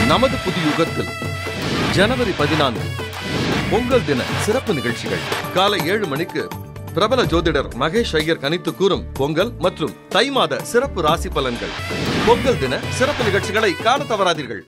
நமது புது யுகத்தில் ஜனவரி 14 பொங்கல் தின சிறப்பு நிகழ்ச்சிகள் காலை 7 மணிக்கு பிரபல ஜோதிடர் மகேஷ் ஐயர் கணித்து கூறும் பொங்கல் மற்றும் தை மாத சிறப்பு ராசி பலன்கள். பொங்கல் தின சிறப்பு நிகழ்ச்சிகளை காண தவறாதீர்கள்.